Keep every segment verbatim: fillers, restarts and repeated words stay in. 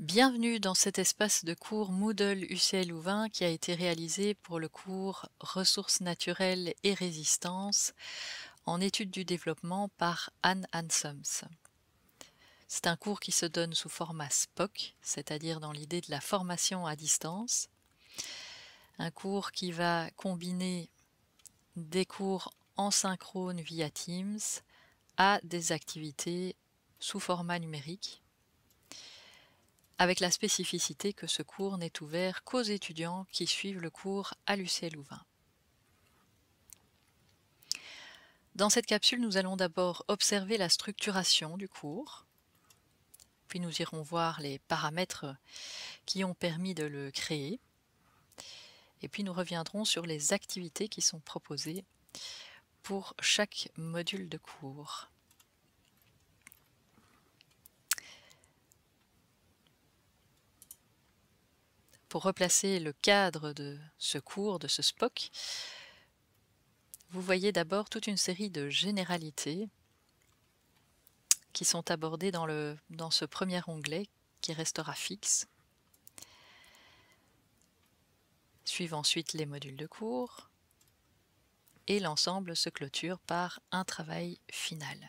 Bienvenue dans cet espace de cours Moodle U C L Louvain qui a été réalisé pour le cours Ressources naturelles et résistance en études du développement par Anne Hansoms. C'est un cours qui se donne sous format S P O C, c'est-à-dire dans l'idée de la formation à distance. Un cours qui va combiner des cours en synchrone via Teams à des activités sous format numérique, avec la spécificité que ce cours n'est ouvert qu'aux étudiants qui suivent le cours à l'U C L Louvain. Dans cette capsule, nous allons d'abord observer la structuration du cours, puis nous irons voir les paramètres qui ont permis de le créer, et puis nous reviendrons sur les activités qui sont proposées pour chaque module de cours. Pour replacer le cadre de ce cours, de ce S P O C, vous voyez d'abord toute une série de généralités qui sont abordées dans, le, dans ce premier onglet qui restera fixe. Suivent ensuite les modules de cours et l'ensemble se clôture par un travail final.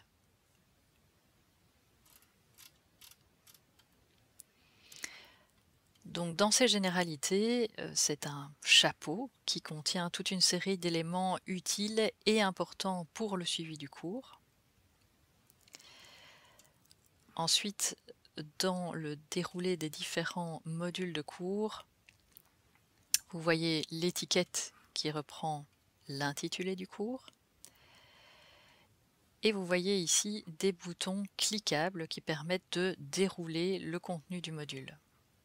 Donc dans ces généralités, c'est un chapeau qui contient toute une série d'éléments utiles et importants pour le suivi du cours. Ensuite, dans le déroulé des différents modules de cours, vous voyez l'étiquette qui reprend l'intitulé du cours. Et vous voyez ici des boutons cliquables qui permettent de dérouler le contenu du module.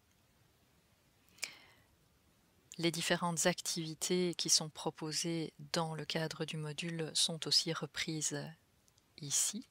Les différentes activités qui sont proposées dans le cadre du module sont aussi reprises ici.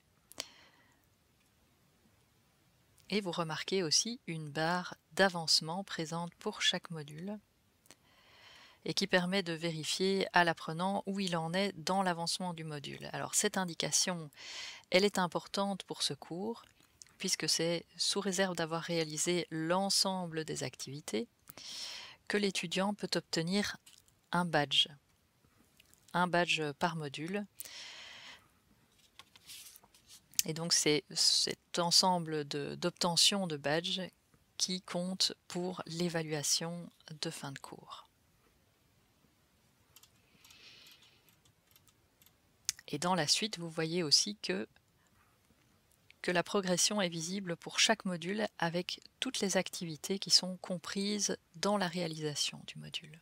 Et vous remarquez aussi une barre d'avancement présente pour chaque module et qui permet de vérifier à l'apprenant où il en est dans l'avancement du module. Alors cette indication, elle est importante pour ce cours puisque c'est sous réserve d'avoir réalisé l'ensemble des activités que l'étudiant peut obtenir un badge, un badge par module. Et donc c'est cet ensemble d'obtention de, de badges qui compte pour l'évaluation de fin de cours. Et dans la suite, vous voyez aussi que, que la progression est visible pour chaque module avec toutes les activités qui sont comprises dans la réalisation du module.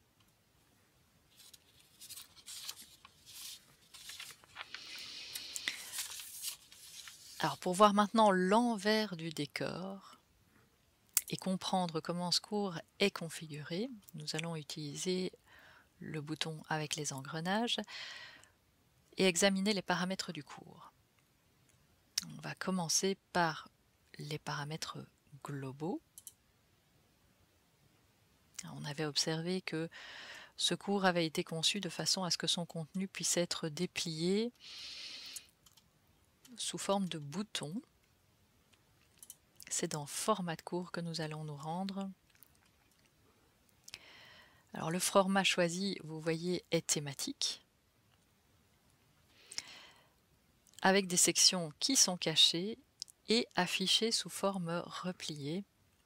Alors pour voir maintenant l'envers du décor et comprendre comment ce cours est configuré, nous allons utiliser le bouton avec les engrenages et examiner les paramètres du cours. On va commencer par les paramètres globaux. On avait observé que ce cours avait été conçu de façon à ce que son contenu puisse être déplié sous forme de boutons. C'est dans format de cours que nous allons nous rendre. Alors le format choisi, vous voyez, est thématique, avec des sections qui sont cachées et affichées sous forme repliée.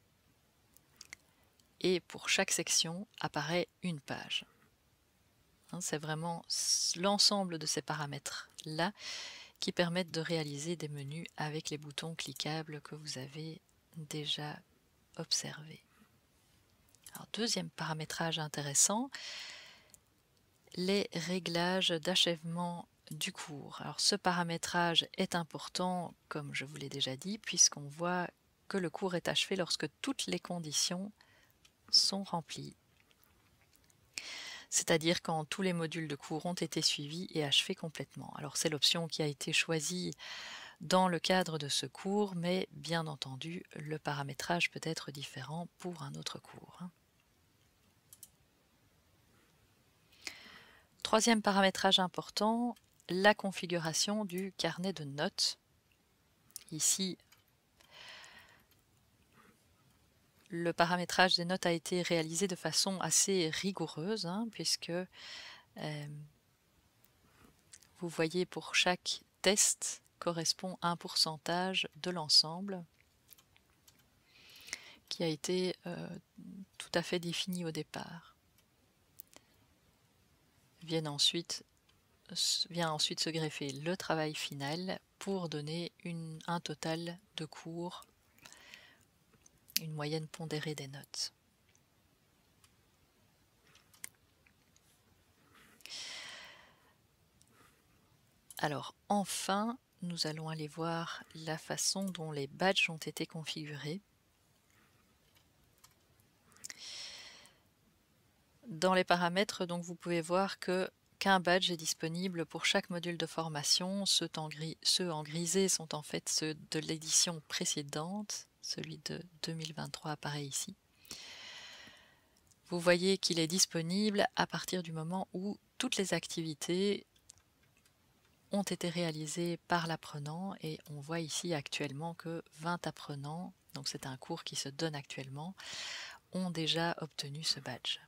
Et pour chaque section apparaît une page. C'est vraiment l'ensemble de ces paramètres-là qui permettent de réaliser des menus avec les boutons cliquables que vous avez déjà observés. Alors, deuxième paramétrage intéressant, les réglages d'achèvement du cours. Alors, ce paramétrage est important, comme je vous l'ai déjà dit, puisqu'on voit que le cours est achevé lorsque toutes les conditions sont remplies. C'est-à-dire quand tous les modules de cours ont été suivis et achevés complètement. Alors c'est l'option qui a été choisie dans le cadre de ce cours, mais bien entendu, le paramétrage peut être différent pour un autre cours. Troisième paramétrage important, la configuration du carnet de notes. Ici, le paramétrage des notes a été réalisé de façon assez rigoureuse, hein, puisque euh, vous voyez pour chaque test correspond un pourcentage de l'ensemble qui a été euh, tout à fait défini au départ. Viennent ensuite, vient ensuite se greffer le travail final pour donner une, un total de cours, une moyenne pondérée des notes. Alors enfin, nous allons aller voir la façon dont les badges ont été configurés. Dans les paramètres, donc, vous pouvez voir que qu'un badge est disponible pour chaque module de formation. Ceux en, gris, ceux en grisé sont en fait ceux de l'édition précédente, celui de deux mille vingt-trois apparaît ici. Vous voyez qu'il est disponible à partir du moment où toutes les activités ont été réalisées par l'apprenant, et on voit ici actuellement que vingt apprenants, donc c'est un cours qui se donne actuellement, ont déjà obtenu ce badge.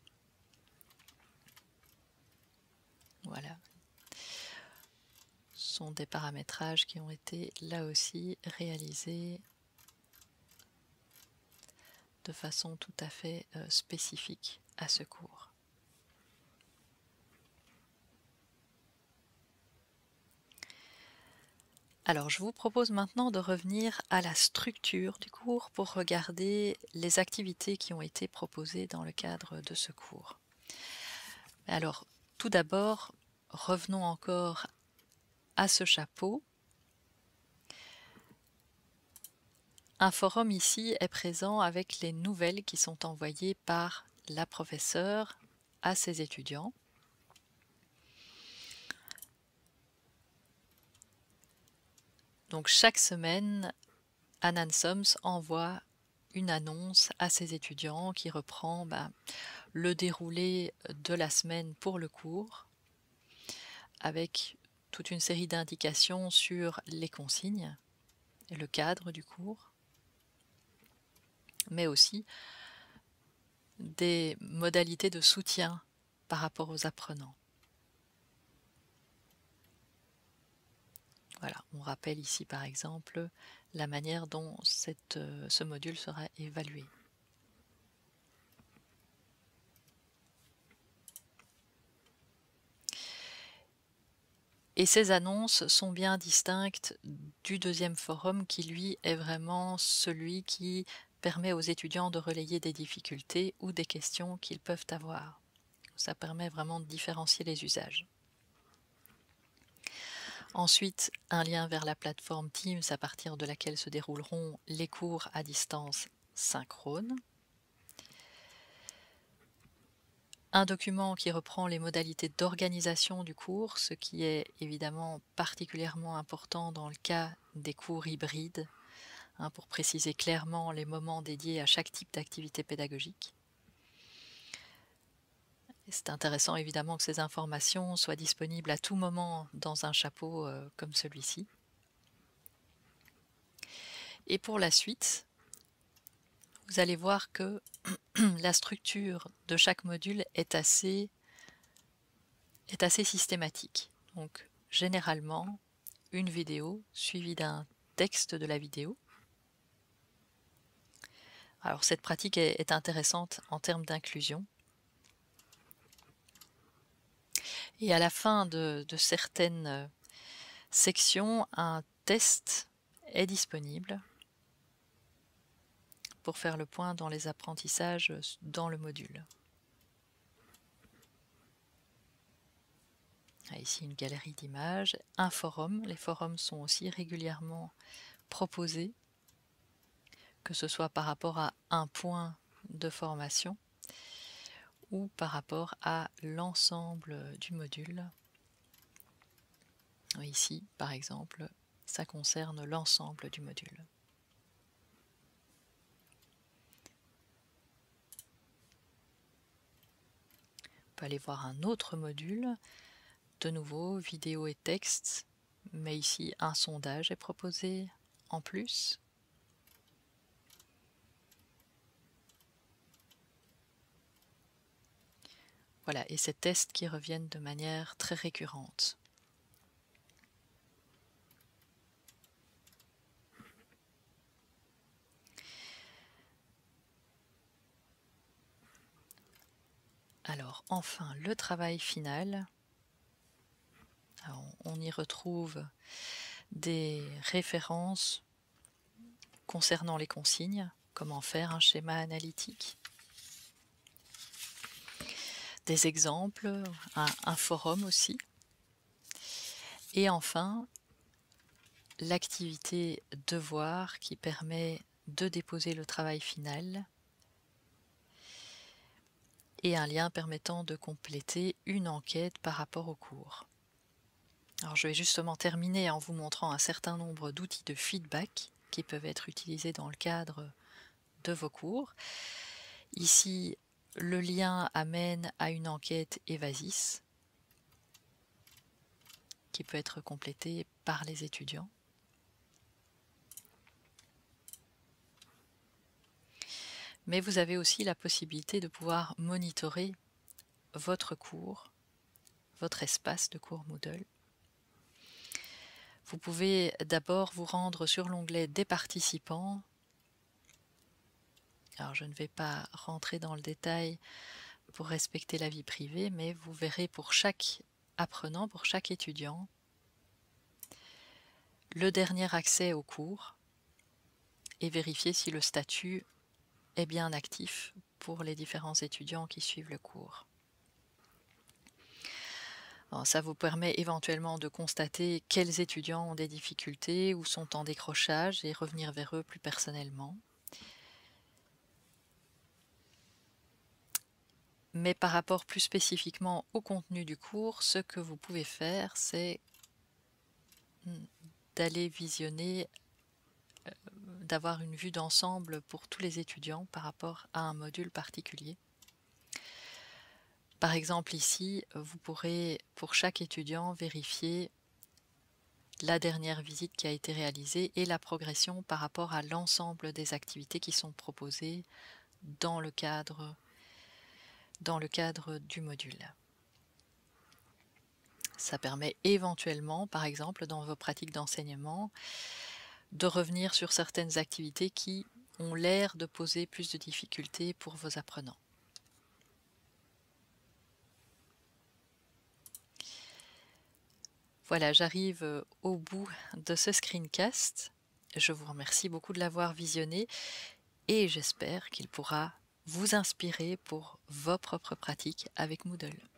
Voilà. Ce sont des paramétrages qui ont été là aussi réalisés de façon tout à fait euh, spécifique à ce cours. Alors, je vous propose maintenant de revenir à la structure du cours pour regarder les activités qui ont été proposées dans le cadre de ce cours. Alors, tout d'abord, revenons encore à ce chapeau. Un forum ici est présent avec les nouvelles qui sont envoyées par la professeure à ses étudiants. Donc chaque semaine, Anne Hansoms envoie une annonce à ses étudiants qui reprend ben, le déroulé de la semaine pour le cours, avec toute une série d'indications sur les consignes et le cadre du cours, mais aussi des modalités de soutien par rapport aux apprenants. Voilà, on rappelle ici par exemple la manière dont cette, euh, ce module sera évalué. Et ces annonces sont bien distinctes du deuxième forum qui lui est vraiment celui qui permet aux étudiants de relayer des difficultés ou des questions qu'ils peuvent avoir. Ça permet vraiment de différencier les usages. Ensuite, un lien vers la plateforme Teams à partir de laquelle se dérouleront les cours à distance synchrone. Un document qui reprend les modalités d'organisation du cours, ce qui est évidemment particulièrement important dans le cas des cours hybrides, hein, pour préciser clairement les moments dédiés à chaque type d'activité pédagogique. C'est intéressant évidemment que ces informations soient disponibles à tout moment dans un chapeau euh, comme celui-ci. Et pour la suite, vous allez voir que la structure de chaque module est assez, est assez systématique. Donc généralement, une vidéo suivie d'un texte de la vidéo. Alors cette pratique est, est intéressante en termes d'inclusion. Et à la fin de, de certaines sections, un test est disponible pour faire le point dans les apprentissages dans le module. Ici une galerie d'images, un forum. Les forums sont aussi régulièrement proposés, que ce soit par rapport à un point de formation ou par rapport à l'ensemble du module. Ici, par exemple, ça concerne l'ensemble du module. On peut aller voir un autre module, de nouveau vidéo et texte, mais ici un sondage est proposé en plus. Voilà, et ces tests qui reviennent de manière très récurrente. Alors, enfin, le travail final. Alors, on y retrouve des références concernant les consignes, comment faire un schéma analytique, des exemples, un, un forum aussi, et enfin l'activité devoir qui permet de déposer le travail final et un lien permettant de compléter une enquête par rapport au cours. Alors je vais justement terminer en vous montrant un certain nombre d'outils de feedback qui peuvent être utilisés dans le cadre de vos cours. Ici, le lien amène à une enquête Evasis qui peut être complétée par les étudiants. Mais vous avez aussi la possibilité de pouvoir monitorer votre cours, votre espace de cours Moodle. Vous pouvez d'abord vous rendre sur l'onglet des participants. Alors je ne vais pas rentrer dans le détail pour respecter la vie privée, mais vous verrez pour chaque apprenant, pour chaque étudiant, le dernier accès au cours et vérifier si le statut est bien actif pour les différents étudiants qui suivent le cours. Alors, ça vous permet éventuellement de constater quels étudiants ont des difficultés ou sont en décrochage et revenir vers eux plus personnellement. Mais par rapport plus spécifiquement au contenu du cours, ce que vous pouvez faire, c'est d'aller visionner, euh, d'avoir une vue d'ensemble pour tous les étudiants par rapport à un module particulier. Par exemple ici, vous pourrez pour chaque étudiant vérifier la dernière visite qui a été réalisée et la progression par rapport à l'ensemble des activités qui sont proposées dans le cadre, dans le cadre du module. Ça permet éventuellement, par exemple, dans vos pratiques d'enseignement, de revenir sur certaines activités qui ont l'air de poser plus de difficultés pour vos apprenants. Voilà, j'arrive au bout de ce screencast. Je vous remercie beaucoup de l'avoir visionné et j'espère qu'il pourra vous inspirer pour vos propres pratiques avec Moodle.